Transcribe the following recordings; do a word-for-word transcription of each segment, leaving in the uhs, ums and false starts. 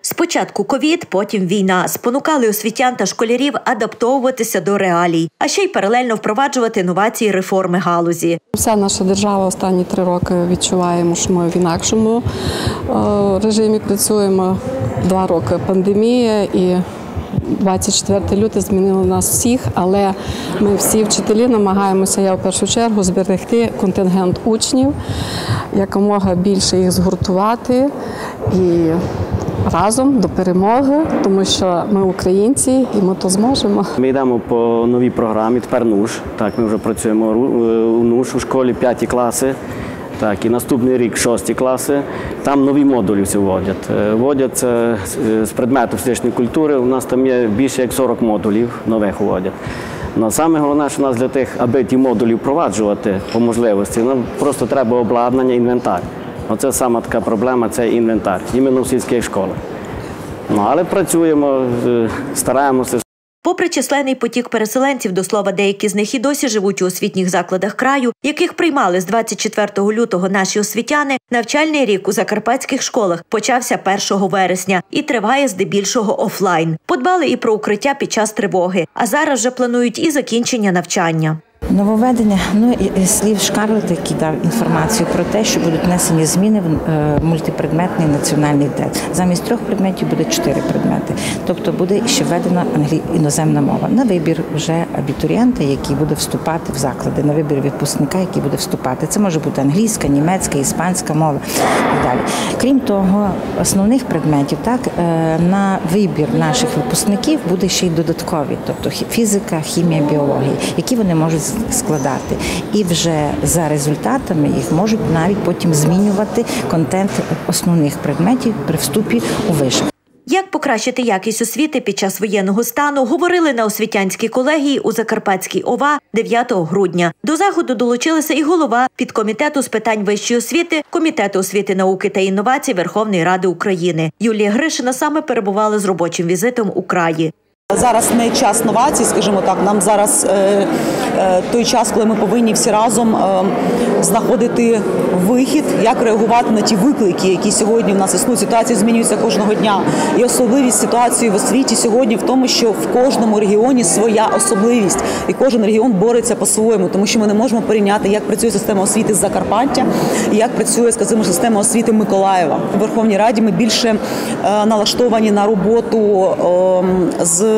Спочатку ковід, потім війна спонукали освітян та школярів адаптовуватися до реалій, а ще й паралельно впроваджувати новації реформи галузі. Вся наша держава останні три роки відчуваємо, що ми в інакшому режимі працюємо. Два роки пандемія і двадцять четвертого лютого змінило нас всіх, але ми всі вчителі намагаємося, я в першу чергу, зберегти контингент учнів, якомога більше їх згуртувати і разом до перемоги, тому що ми українці і ми то зможемо. Ми йдемо по новій програмі, тепер НУШ. Так, ми вже працюємо у НУШ у школі п'яті класи. Так, і наступний рік шості класи. Там нові модулі всі вводять. Вводять з предмету фізичної культури. У нас там є більше як сорок модулів нових вводять. Но саме головне, що у нас для тих, аби ті модулі впроваджувати по можливості, нам просто треба обладнання, інвентар. Оце сама така проблема – це інвентар, іменно в сільських школах. Ну, але працюємо, стараємося. Попри численний потік переселенців, до слова, деякі з них і досі живуть у освітніх закладах краю, яких приймали з двадцять четвертого лютого наші освітяни, навчальний рік у закарпатських школах почався першого вересня і триває здебільшого офлайн. Подбали і про укриття під час тривоги, а зараз вже планують і закінчення навчання. Нововведення, ну, слів Шкарлета, який дав інформацію про те, що будуть внесені зміни в мультипредметний національний тест. Замість трьох предметів буде чотири предмети. Тобто буде ще введена іноземна мова. На вибір вже абітурієнта, який буде вступати в заклади, на вибір випускника, який буде вступати. Це може бути англійська, німецька, іспанська мова і далі. Крім того, основних предметів, так, на вибір наших випускників буде ще й додаткові, тобто фізика, хімія, біологія, які вони можуть складати. І вже за результатами їх можуть навіть потім змінювати контент основних предметів при вступі у виші. Як покращити якість освіти під час воєнного стану, говорили на освітянській колегії у Закарпатській ОВА дев'ятого грудня. До заходу долучилися і голова підкомітету з питань вищої освіти, Комітету освіти, науки та інновацій Верховної Ради України. Юлія Гришина саме перебувала з робочим візитом у краї. Зараз не час новацій, скажімо так, нам зараз е, е, той час, коли ми повинні всі разом е, знаходити вихід, як реагувати на ті виклики, які сьогодні в нас існують. Ситуація змінюється кожного дня. І особливість ситуації в освіті сьогодні в тому, що в кожному регіоні своя особливість. І кожен регіон бореться по-своєму, тому що ми не можемо порівняти, як працює система освіти з Закарпаття і як працює, скажімо, система освіти Миколаєва. У Верховній Раді ми більше е, налаштовані на роботу е, з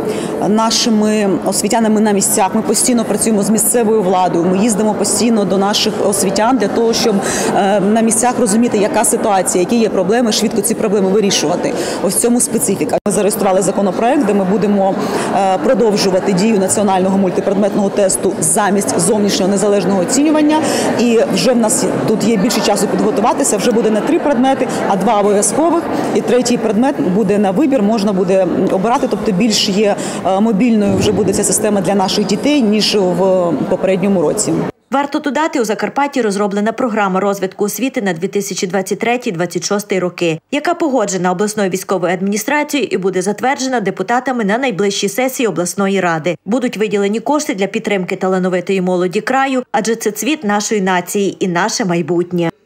нашими освітянами на місцях. Ми постійно працюємо з місцевою владою, ми їздимо постійно до наших освітян для того, щоб на місцях розуміти, яка ситуація, які є проблеми, швидко ці проблеми вирішувати. Ось в цьому специфіка. Ми зареєстрували законопроект, де ми будемо продовжувати дію національного мультипредметного тесту замість зовнішнього незалежного оцінювання. І вже в нас тут є більше часу підготуватися, вже буде не три предмети, а два обов'язкових. І третій предмет буде на вибір, можна буде обирати, тобто більш є мобільною вже буде ця система для наших дітей, ніж в попередньому році. Варто додати, у Закарпатті розроблена програма розвитку освіти на дві тисячі двадцять третій - двадцять шостий роки, яка погоджена обласною військовою адміністрацією і буде затверджена депутатами на найближчій сесії обласної ради. Будуть виділені кошти для підтримки талановитої молоді краю, адже це цвіт нашої нації і наше майбутнє.